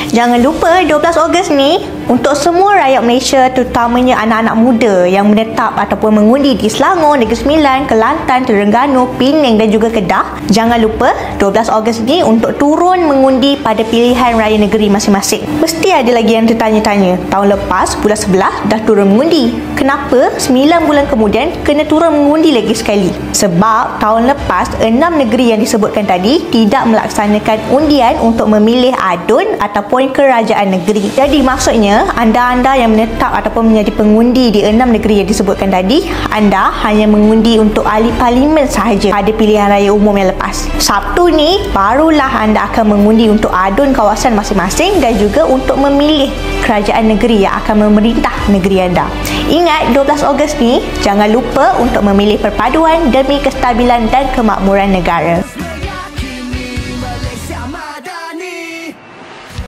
Jangan lupa 12 Ogos ni untuk semua rakyat Malaysia, terutamanya anak-anak muda yang menetap ataupun mengundi di Selangor, Negeri Sembilan, Kelantan, Terengganu, Penang dan juga Kedah. Jangan lupa 12 Ogos ni untuk turun mengundi pada pilihan raya negeri masing-masing. Mesti ada lagi yang tertanya-tanya, tahun lepas bulan 11 dah turun mengundi, kenapa 9 bulan kemudian kena turun mengundi lagi sekali? Sebab tahun lepas 6 negeri yang disebutkan tadi tidak melaksanakan undian untuk memilih adun ataupun kerajaan negeri. Jadi maksudnya anda-anda yang menetap ataupun menjadi pengundi di 6 negeri yang disebutkan tadi, anda hanya mengundi untuk ahli parlimen sahaja pada pilihan raya umum yang lepas. Sabtu ni barulah anda akan mengundi untuk adun kawasan masing-masing dan juga untuk memilih kerajaan negeri yang akan memerintah negeri anda. Ingat 12 Ogos ni jangan lupa untuk memilih perpaduan demi kestabilan dan kemakmuran negara.